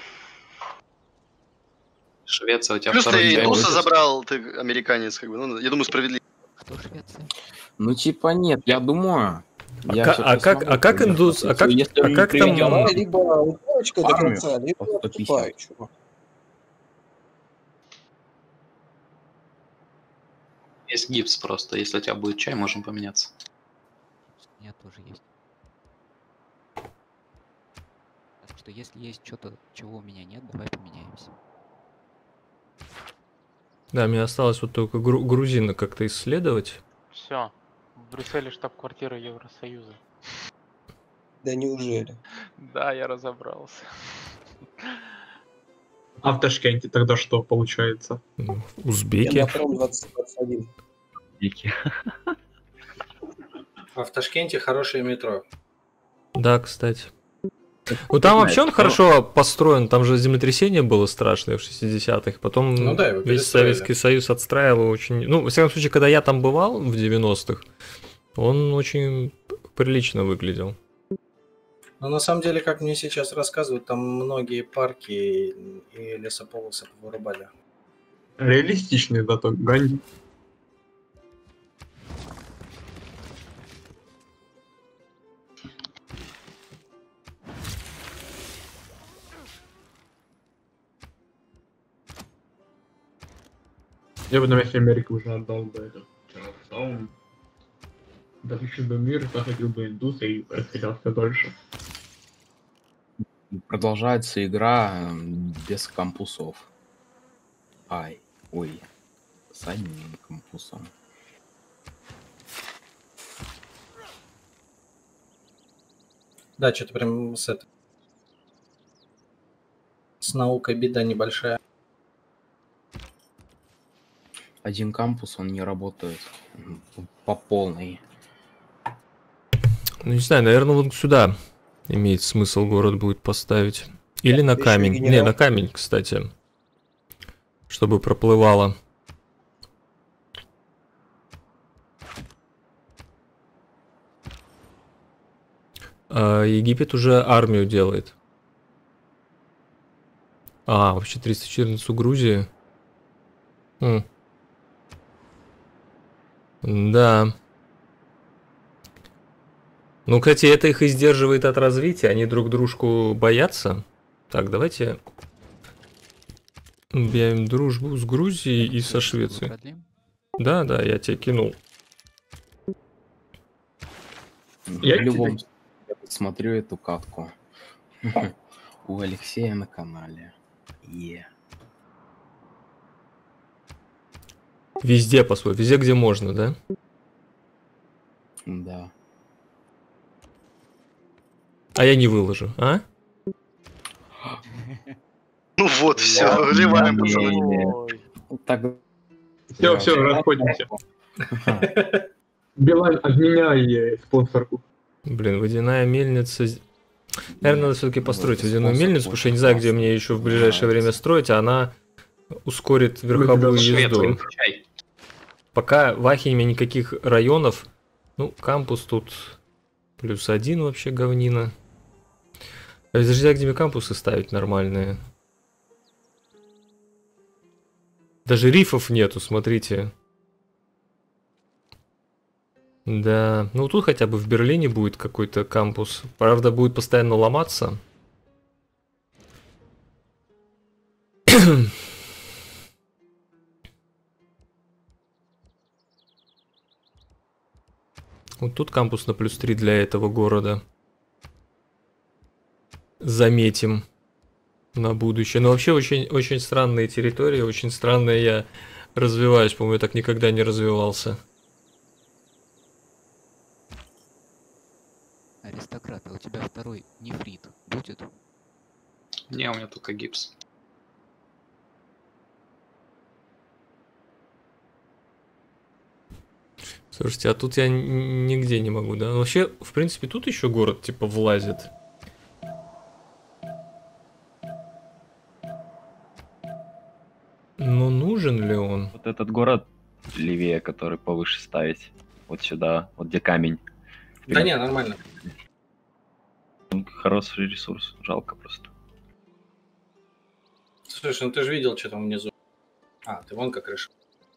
Швеция, у тебя Плюс второй ты чай Туса будет. забрал, ты американец, как бы, ну, я думаю, справедливо. Кто Швеция? Ну, типа, нет, я думаю... я ка- всё-таки смогу как повернуть. индус... А как, Если а он как не там... приведёт Давай либо упорочка до армию конца, либо по 150. отступай, чувак. Есть гипс просто. Если у тебя будет чай, можем поменяться. У меня тоже есть. Так что если есть что-то, чего у меня нет, давай поменяемся. Да, мне осталось вот только грузина как-то исследовать. Все. В Брюсселе штаб-квартира Евросоюза. Да неужели? Да, я разобрался. А в Ташкенте тогда что получается? Узбеки. Я на втором 2021. Дикий. А в Ташкенте хорошее метро. Да, кстати. Ну там вообще он хорошо построен, там же землетрясение было страшное в 60-х, потом Ну да, его весь перестроили. Советский Союз отстраивал очень... Ну, во всяком случае, когда я там бывал в 90-х, он очень прилично выглядел. Но на самом деле, как мне сейчас рассказывают, там многие парки и лесополосы вырубали. Реалистичный зато Ганди. Я бы на месте Америки уже отдал бы это. В целом, захочу бы мир, захотел бы индуса и растерялся дольше. Продолжается игра без кампусов. Ой, с одним кампусом. Да, что-то прям с наукой беда небольшая. Один кампус, он не работает по полной. Ну, не знаю, наверное, вот сюда имеет смысл город будет поставить. Или на Еще камень. генерал. Не, на камень, кстати. Чтобы проплывало. А Египет уже армию делает. А, вообще 314 у Грузии. Да. Ну, кстати, это их и сдерживает от развития, они друг дружку боятся. Так, давайте объявим дружбу с Грузией и со Швецией. Да, да, я тебе кинул. Я любом смотрю эту катку. У Алексея на канале. Везде по-своему, везде, где можно, да? Да. А я не выложу, а? Ну вот, все, вливаем, пацаны. Все, расходимся. Билайн, отменяй спонсорку. Блин, водяная мельница... Наверное, надо все-таки построить водяную мельницу, потому что я не знаю, где мне еще в ближайшее время строить, а она ускорит верховую езду. Пока в Ахиме никаких районов. Ну, кампус тут +1 вообще говнина. Подожди, а где мне кампусы ставить нормальные? Даже рифов нету, смотрите. Да, ну тут хотя бы в Берлине будет какой-то кампус. Правда, будет постоянно ломаться. Вот тут кампус на +3 для этого города. Заметим на будущее. Но вообще очень странные территории, очень странные я развиваюсь. По-моему, я так никогда не развивался. Аристократ, а у тебя второй нефрит будет? Не, у меня только гипс. Слушайте, а тут я нигде не могу, да? Вообще, в принципе, тут еще город типа влазит. Но нужен ли он? Вот этот город левее, который повыше ставить. Вот сюда, вот где камень. Да не, нормально. Хороший ресурс, жалко просто. Слушай, ну ты же видел, что там внизу. А, ты вон как решил.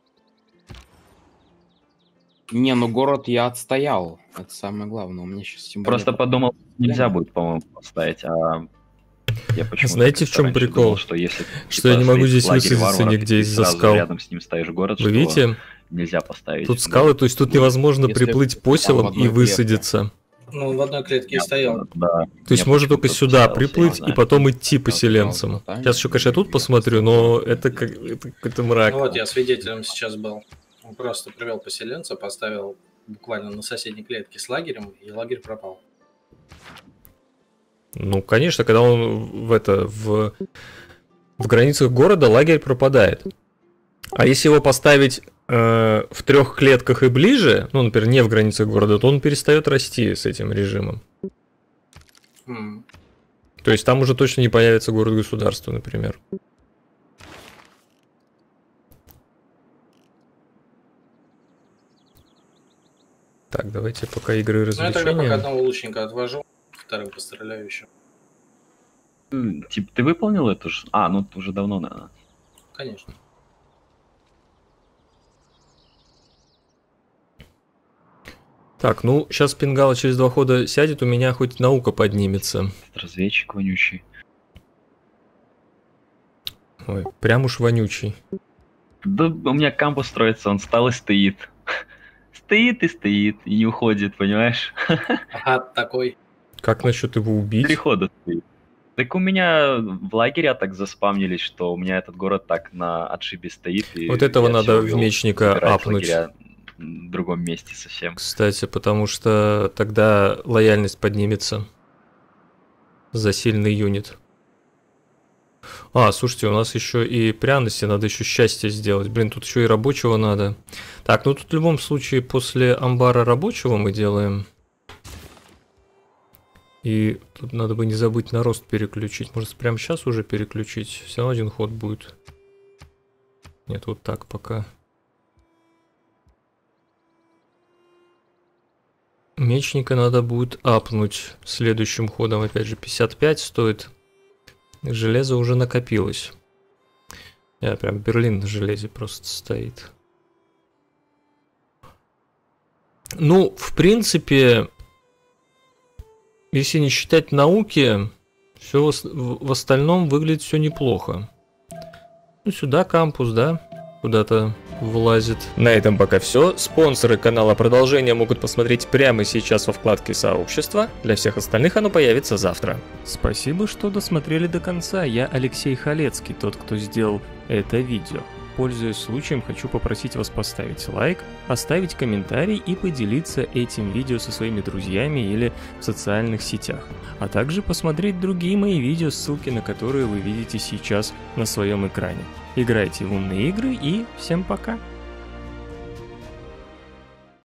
Не, ну город я отстоял. Это самое главное. У меня сейчас тем более... Просто подумал, нельзя будет, по-моему, поставить, а я почему-то... Знаете, в чем прикол? Думал, что если что я не могу здесь высадиться нигде из-за скал. Рядом с ним ставишь город, вы видите? Нельзя поставить. Тут скалы, то есть тут невозможно приплыть по селам и высадиться. Ну, он в одной клетке и стоял. Да. То есть можно только сюда приплыть и потом идти поселенцам. Сейчас еще, конечно, я тут посмотрю, но это какой-то мрак. Ну вот, я свидетелем сейчас был. Он просто привел поселенца, поставил буквально на соседней клетке с лагерем, и лагерь пропал. Ну, конечно, когда он в границах города, лагерь пропадает. А если его поставить в 3 клетках и ближе, ну, например, не в границах города, то он перестает расти с этим режимом. То есть там уже точно не появится город-государство, например. Так, давайте пока игры и развлечения. Ну, я тогда пока одного лучника отвожу, вторым постреляю еще. Типа, ты выполнил это же? А, ну, уже давно, наверное. Конечно. Так, ну, сейчас Пингала через 2 хода сядет, у меня хоть наука поднимется. Разведчик вонючий. Ой, прям уж вонючий. Да у меня кампус строится, он встал и стоит. Стоит и стоит, и не уходит, понимаешь? Ага, такой. Как насчет его убить? 3 хода стоит. Так у меня в лагере так заспамнились, что у меня этот город так на отшибе стоит. И вот этого надо в мечника апнуть. В другом месте совсем. Кстати, потому что тогда лояльность поднимется за сильный юнит. А, слушайте, у нас еще и пряности, надо еще счастье сделать. Блин, тут еще и рабочего надо. Так, ну тут в любом случае после амбара рабочего мы делаем. И тут надо бы не забыть на рост переключить. Может, прямо сейчас уже переключить? Все равно 1 ход будет. Нет, вот так пока. Мечника надо будет апнуть следующим ходом. Опять же, 55 стоит. Железо уже накопилось. Прям Берлин на железе просто стоит. Ну, в принципе, если не считать науки, все в остальном выглядит все неплохо. Ну, сюда кампус, да, куда-то влазит. На этом пока все. Спонсоры канала продолжения могут посмотреть прямо сейчас во вкладке сообщества. Для всех остальных оно появится завтра. Спасибо, что досмотрели до конца. Я Алексей Халецкий, тот, кто сделал это видео. Пользуясь случаем, хочу попросить вас поставить лайк, оставить комментарий и поделиться этим видео со своими друзьями или в социальных сетях. А также посмотреть другие мои видео, ссылки на которые вы видите сейчас на своем экране. Играйте в умные игры и всем пока!